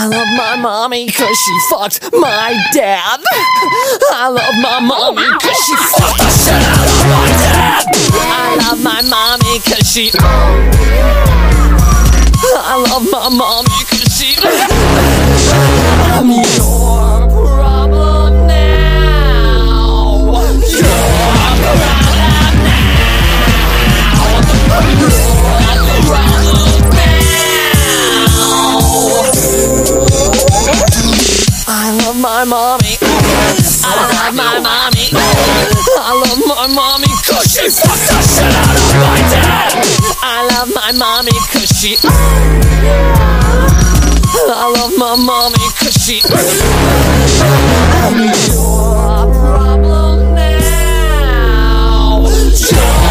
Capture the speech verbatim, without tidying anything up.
I love my mommy cause she fucked my dad. I love my mommy cause she fucked the shit out of my dad. I love my mommy cause she I love my mommy cause she I'm your problem now. Your problem now. Your problem I love my mommy. I love my mommy. I love my mommy cause she fucked the shit out of my dad. I love my mommy cause she I love my mommy cause she I'm your problem now.